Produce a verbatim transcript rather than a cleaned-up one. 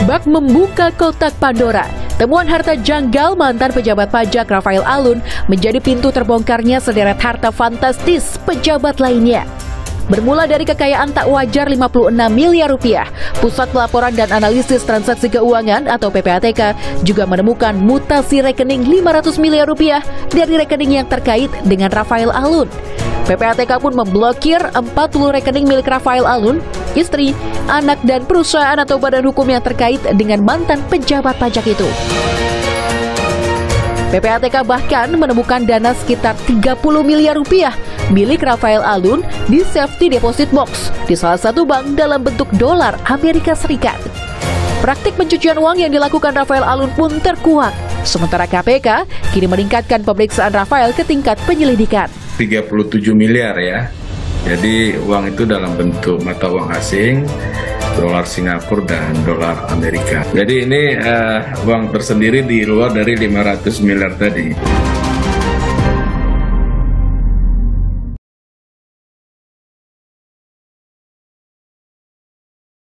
Bak membuka kotak Pandora. Temuan harta janggal mantan pejabat pajak Rafael Alun menjadi pintu terbongkarnya sederet harta fantastis pejabat lainnya. Bermula dari kekayaan tak wajar lima puluh enam miliar rupiah, Pusat Pelaporan dan Analisis Transaksi Keuangan atau P P A T K juga menemukan mutasi rekening lima ratus miliar rupiah dari rekening yang terkait dengan Rafael Alun. P P A T K pun memblokir empat puluh rekening milik Rafael Alun, istri, anak, dan perusahaan atau badan hukum yang terkait dengan mantan pejabat pajak itu. P P A T K bahkan menemukan dana sekitar tiga puluh miliar rupiah milik Rafael Alun di safety deposit box di salah satu bank dalam bentuk dolar Amerika Serikat. Praktik pencucian uang yang dilakukan Rafael Alun pun terkuak. Sementara K P K kini meningkatkan pemeriksaan Rafael ke tingkat penyelidikan. tiga puluh tujuh miliar ya. Jadi uang itu dalam bentuk mata uang asing, dolar Singapura dan dolar Amerika. Jadi ini uh, uang tersendiri di luar dari lima ratus miliar tadi.